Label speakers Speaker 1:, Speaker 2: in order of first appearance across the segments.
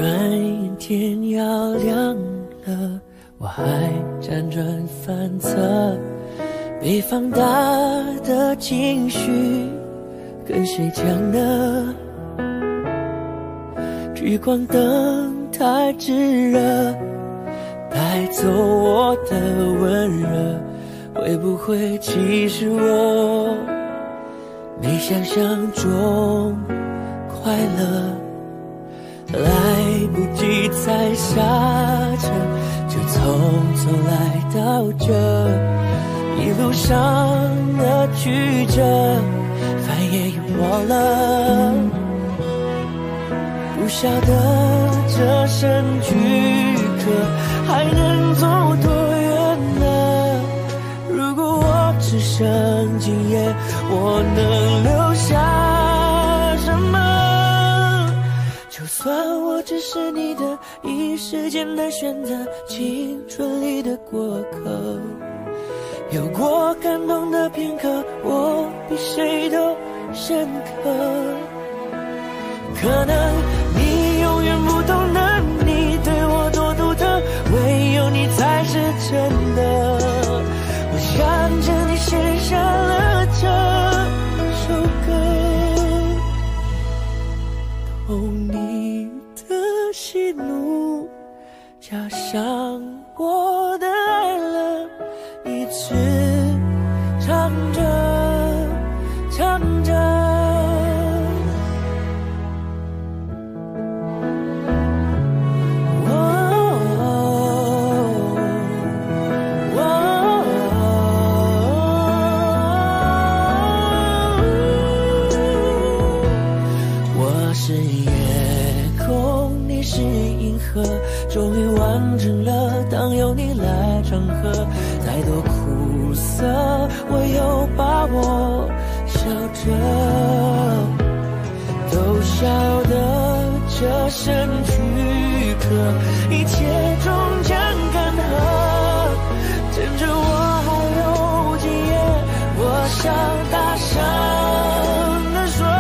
Speaker 1: 眼天要亮了，我还辗转反侧，被放大的情绪跟谁讲呢？聚光灯太炙热，带走我的温热，会不会其实我没想象中快乐？来不及踩刹车，就匆匆来到这，一路上的曲折，饭也忘了。不晓得这声躯壳还能走多远呢？如果我只剩今夜，我能留下什么？就算我只是你的一时间的选择，青春里的过客，有过感动的片刻，我比谁都深刻。可能你永远不懂得你对我多独特，唯有你才是真的。我想着你写下了这首歌，懂你的喜怒，加上我的爱了，一直唱着唱着。终于完整了，当有你来唱和，再多苦涩我有把握笑着，都晓得这声躯壳一切终将干涸，趁着我还有今夜，我想大声地说，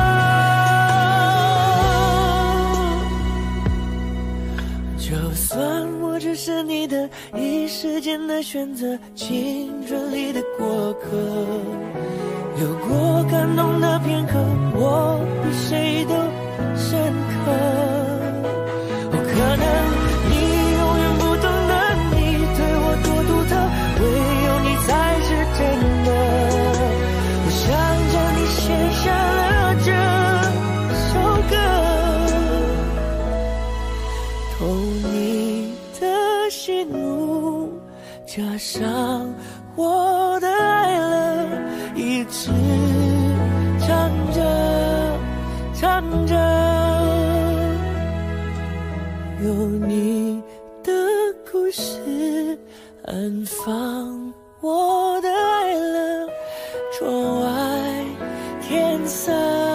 Speaker 1: 就算我只是你的一时间的选择，青春里的过客，有过感动的片刻，我比谁都深刻。可能你永远不懂得你对我多独特，唯有你才是真的。我想着你写下了这首歌，懂你的喜怒，加上我的爱了，一直唱着唱着，有你的故事安放我的爱了，窗外天色